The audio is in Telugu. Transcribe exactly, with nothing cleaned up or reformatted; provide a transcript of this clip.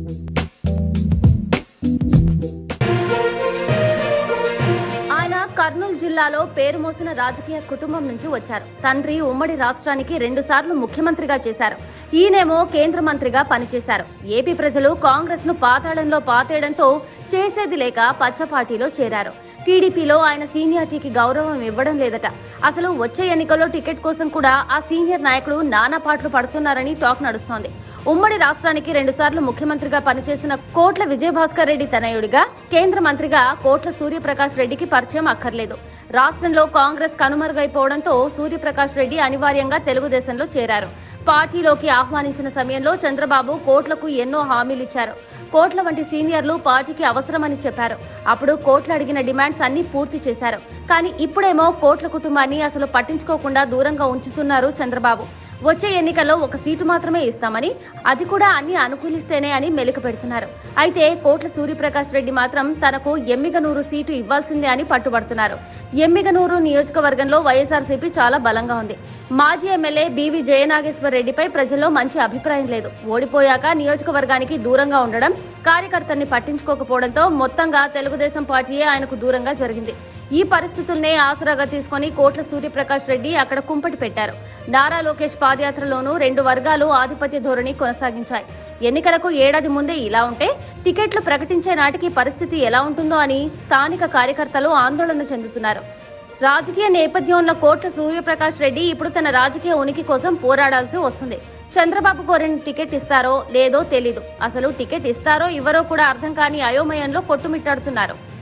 కర్నూలు జిల్లాలో పేరు మోసిన రాజకీయ కుటుంబం నుంచి వచ్చారు. తండ్రి ఉమ్మడి రాష్ట్రానికి రెండు సార్లు ముఖ్యమంత్రిగా చేశారు. ఈయనేమో కేంద్ర మంత్రిగా పనిచేశారు. ఏపీ ప్రజలు కాంగ్రెస్ ను పాతాళంలో పాతేయడంతో చేసేది లేక పచ్చ పార్టీలో చేరారు. టీడీపీలో ఆయన సీనియారిటీకి గౌరవం ఇవ్వడం లేదట. అసలు వచ్చే ఎన్నికల్లో టికెట్ కోసం కూడా ఆ సీనియర్ నాయకుడు నానా పాటలు పడుతున్నారని టాక్ నడుస్తోంది. ఉమ్మడి రాష్ట్రానికి రెండు సార్లు ముఖ్యమంత్రిగా పనిచేసిన కోట్ల విజయభాస్కర్ రెడ్డి తనయుడిగా కేంద్ర మంత్రిగా కోట్ల సూర్యప్రకాష్ రెడ్డికి పరిచయం అక్కర్లేదు. రాష్ట్రంలో కాంగ్రెస్ కనుమరుగైపోవడంతో సూర్యప్రకాష్ రెడ్డి అనివార్యంగా తెలుగుదేశంలో చేరారు. పార్టీలోకి ఆహ్వానించిన సమయంలో చంద్రబాబు కోట్లకు ఎన్నో హామీలిచ్చారు. కోట్ల వంటి సీనియర్లు పార్టీకి అవసరమని చెప్పారు. అప్పుడు కోట్లు అడిగిన డిమాండ్స్ అన్ని పూర్తి చేశారు. కానీ ఇప్పుడేమో కోట్ల కుటుంబాన్ని అసలు పట్టించుకోకుండా దూరంగా ఉంచుతున్నారు చంద్రబాబు. వచ్చే ఎన్నికల్లో ఒక సీటు మాత్రమే ఇస్తామని, అది కూడా అన్ని అనుకూలిస్తేనే అని మెలిక పెడుతున్నారు. అయితే కోట్ల సూర్యప్రకాష్ రెడ్డి మాత్రం తనకు ఎమ్మిగనూరు సీటు ఇవ్వాల్సిందే అని పట్టుబడుతున్నారు. ఎమ్మిగనూరు నియోజకవర్గంలో వైఎస్ఆర్సీపీ చాలా బలంగా ఉంది. మాజీ ఎమ్మెల్యే బీవీ జయనాగేశ్వర్ రెడ్డిపై ప్రజల్లో మంచి అభిప్రాయం లేదు. ఓడిపోయాక నియోజకవర్గానికి దూరంగా ఉండడం, కార్యకర్తల్ని పట్టించుకోకపోవడంతో మొత్తంగా తెలుగుదేశం పార్టీయే ఆయనకు దూరంగా జరిగింది. ఈ పరిస్థితుల్నే ఆసరాగా తీసుకుని కోట్ల సూర్యప్రకాష్ రెడ్డి అక్కడ కుంపటి పెట్టారు. నారా లోకేష్ పాదయాత్రలోనూ రెండు వర్గాలు ఆధిపత్య ధోరణి కొనసాగించాయి. ఎన్నికలకు ఏడాది ముందే ఇలా ఉంటే టికెట్లు ప్రకటించే నాటికి పరిస్థితి ఎలా ఉంటుందో అని స్థానిక కార్యకర్తలు ఆందోళన చెందుతున్నారు. రాజకీయ నేపథ్యం ఉన్న కోట్ల సూర్యప్రకాష్ రెడ్డి ఇప్పుడు తన రాజకీయ ఉనికి కోసం పోరాడాల్సి వస్తుంది. చంద్రబాబు కోరిన టికెట్ ఇస్తారో లేదో తెలీదు. అసలు టికెట్ ఇస్తారో ఇవ్వరో కూడా అర్థం కాని అయోమయంలో కొట్టుమిట్టాడుతున్నారు.